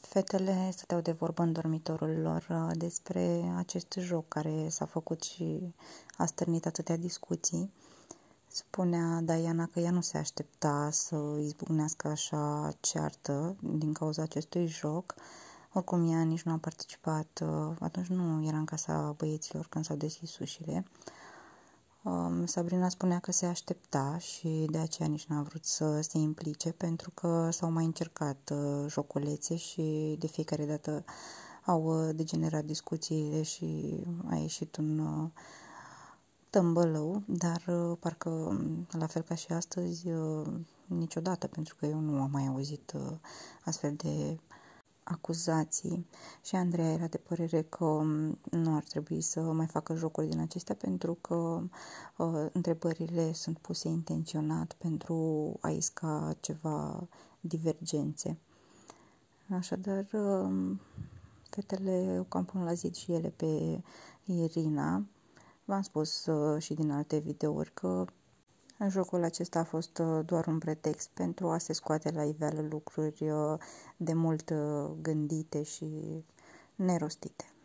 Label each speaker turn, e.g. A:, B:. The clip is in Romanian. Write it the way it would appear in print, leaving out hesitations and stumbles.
A: Fetele stăteau de vorbă în dormitorul lor despre acest joc care s-a făcut și a stârnit atâtea discuții. Spunea Diana că ea nu se aștepta să izbucnească așa ceartă din cauza acestui joc. Oricum ea nici nu a participat, atunci nu era în casa băieților când s-au deschis ușile. Sabrina spunea că se aștepta și de aceea nici n-a vrut să se implice, pentru că s-au mai încercat joculețe și de fiecare dată au degenerat discuțiile și a ieșit un tămbălău, dar parcă la fel ca și astăzi niciodată, pentru că eu nu am mai auzit astfel de acuzații și Andreea era de părere că nu ar trebui să mai facă jocuri din acestea, pentru că întrebările sunt puse intenționat pentru a isca ceva divergențe. Așadar, fetele cam pun la zid și ele pe Irina. V-am spus și din alte videouri că jocul acesta a fost doar un pretext pentru a se scoate la iveală lucruri de mult gândite și nerostite.